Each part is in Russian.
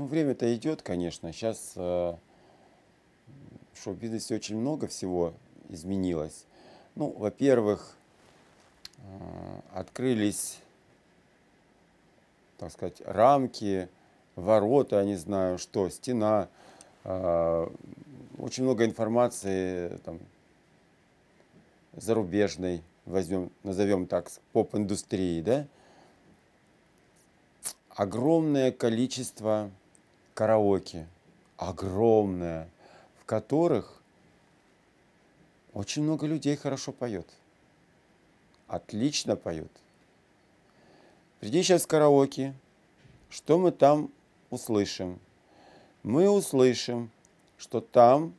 Ну, время-то идет, конечно. Сейчас в шоу-бизнесе очень много всего изменилось. Ну, во-первых, открылись, так сказать, рамки, ворота, я не знаю, что, стена. Очень много информации там, зарубежной, возьмем, назовем так, поп-индустрии, да? Огромное количество караоке, огромное, в которых очень много людей хорошо поет, отлично поет. Приди сейчас в караоке, что мы там услышим? Мы услышим, что там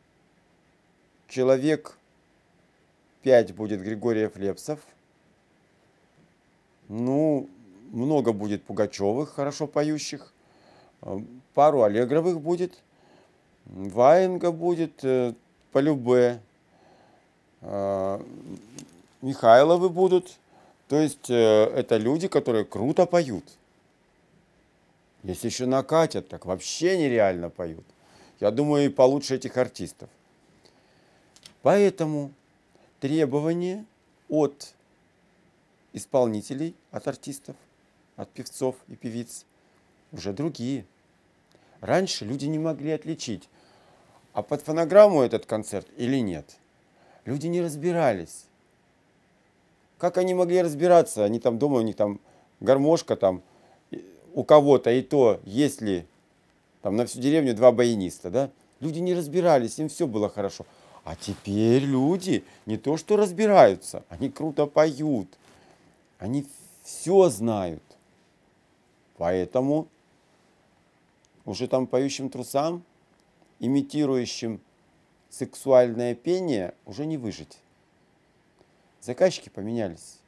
человек 5 будет Григорьев Лепсов, ну, много будет Пугачевых, хорошо поющих, пару Аллегровых будет, Ваенга будет, Полюбе, Михайловы будут. То есть это люди, которые круто поют. Если еще накатят, так вообще нереально поют. Я думаю, и получше этих артистов. Поэтому требования от исполнителей, от артистов, от певцов и певиц уже другие. Раньше люди не могли отличить, а под фонограмму этот концерт или нет. Люди не разбирались. Как они могли разбираться? Они там дома, у них там гармошка там у кого-то, и то, если там на всю деревню 2 баяниста, да? Люди не разбирались, им все было хорошо. А теперь люди не то что разбираются, они круто поют. Они все знают. Поэтому уже там поющим трусам, имитирующим сексуальное пение, уже не выжить. Заказчики поменялись.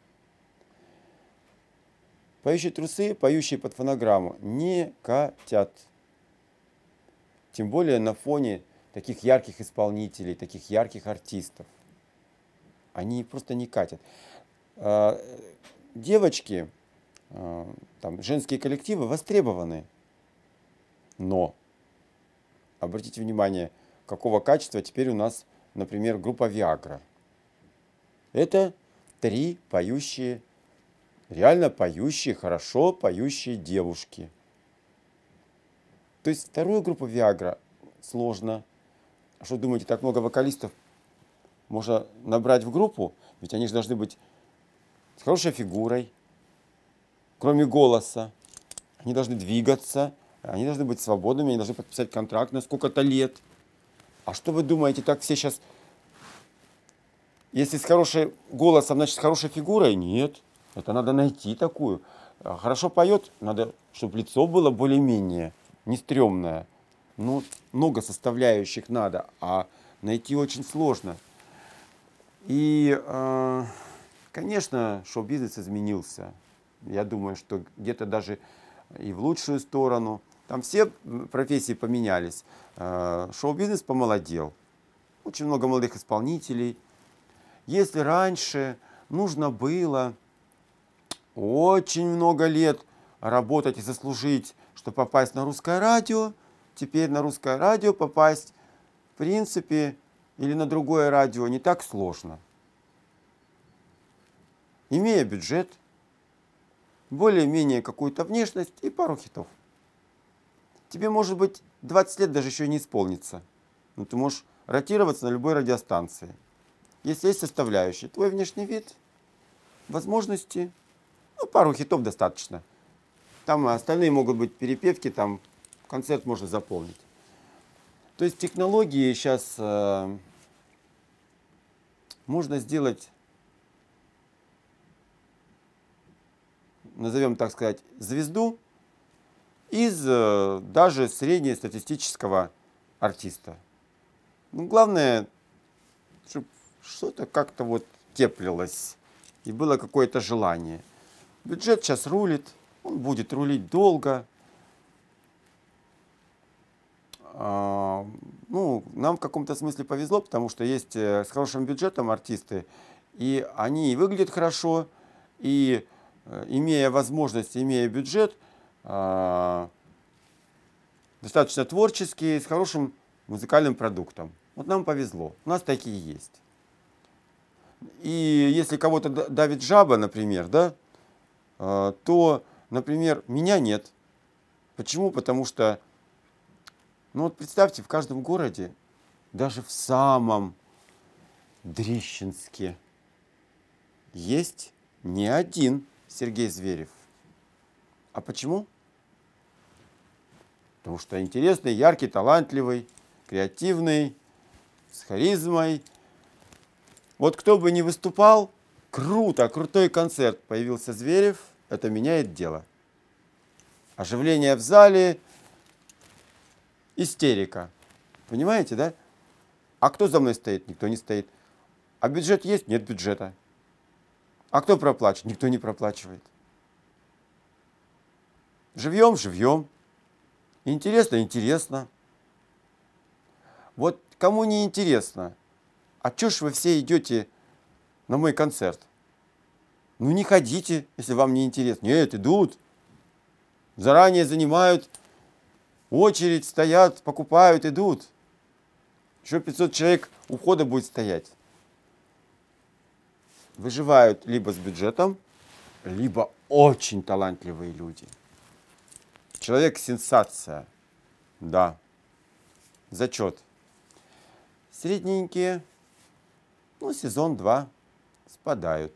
Поющие трусы, поющие под фонограмму, не катят. Тем более на фоне таких ярких исполнителей, таких ярких артистов. Они просто не катят. Девочки, там, женские коллективы востребованы. Но, обратите внимание, какого качества теперь у нас, например, группа Виагра. Это 3 поющие, реально поющие, хорошо поющие девушки. То есть вторую группу Виагра сложно. А что думаете, так много вокалистов можно набрать в группу? Ведь они же должны быть с хорошей фигурой, кроме голоса. Они должны двигаться, они должны быть свободными, они должны подписать контракт на сколько-то лет. А что вы думаете, так все сейчас... Если с хорошим голосом, значит, с хорошей фигурой? Нет. Это надо найти такую. Хорошо поет, надо, чтобы лицо было более-менее не стрёмное. Ну, много составляющих надо, а найти очень сложно. И, конечно, шоу-бизнес изменился. Я думаю, что где-то даже и в лучшую сторону. Там все профессии поменялись. Шоу-бизнес помолодел. Очень много молодых исполнителей. Если раньше нужно было очень много лет работать и заслужить, чтобы попасть на русское радио, теперь на русское радио попасть, в принципе, или на другое радио не так сложно. Имея бюджет, более-менее какую-то внешность и пару хитов. Тебе, может быть, 20 лет даже еще не исполнится. Но ты можешь ротироваться на любой радиостанции. Если есть составляющие, твой внешний вид, возможности, ну, пару хитов достаточно. Там остальные могут быть перепевки, там концерт можно заполнить. То есть технологии сейчас можно сделать, назовем так сказать, звезду из даже среднестатистического артиста. Ну, главное, чтобы что-то как-то вот теплилось и было какое-то желание. Бюджет сейчас рулит, он будет рулить долго. Ну, нам в каком-то смысле повезло, потому что есть с хорошим бюджетом артисты, и они и выглядят хорошо, и имея возможность, имея бюджет, достаточно творческие, с хорошим музыкальным продуктом. Вот нам повезло, у нас такие есть. И если кого-то давит жаба, например, да, то, например, меня нет. Почему? Потому что, ну вот представьте, в каждом городе, даже в самом Дрищенске, есть не один Сергей Зверев. А почему? Потому что интересный, яркий, талантливый, креативный, с харизмой. Вот кто бы ни выступал, круто, крутой концерт. Появился Зверев, это меняет дело. Оживление в зале, истерика. Понимаете, да? А кто за мной стоит? Никто не стоит. А бюджет есть? Нет бюджета. А кто проплачивает? Никто не проплачивает. Живьем? Живьем. Интересно? Интересно. Вот кому не интересно, а чё ж вы все идете на мой концерт? Ну не ходите, если вам не интересно. Нет, идут. Заранее занимают очередь, стоят, покупают, идут. Еще 500 человек у входа будет стоять. Выживают либо с бюджетом, либо очень талантливые люди. Человек сенсация. Да. Зачет. Средненькие, ну, сезон 2 спадают.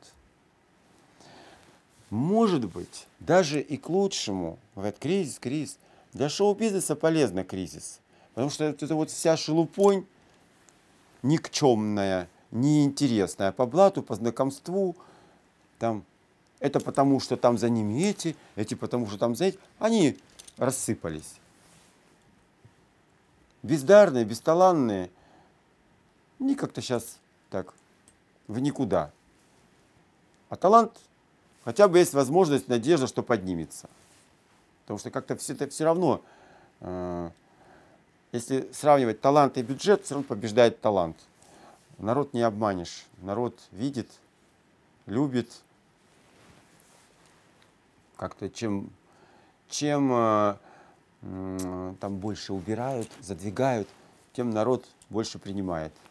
Может быть, даже и к лучшему. Говорят, кризис. Для шоу-бизнеса полезно кризис. Потому что это вот вся шелупонь никчемная, неинтересная по блату, по знакомству. Там, это потому, что там за ними эти потому, что там за эти. Они рассыпались. Бездарные, бесталанные. Не как-то сейчас так, в никуда. А талант, хотя бы есть возможность, надежда, что поднимется. Потому что как-то все равно, если сравнивать талант и бюджет, все равно побеждает талант. Народ не обманешь. Народ видит, любит. Как-то чем там больше убирают, задвигают, тем народ больше принимает.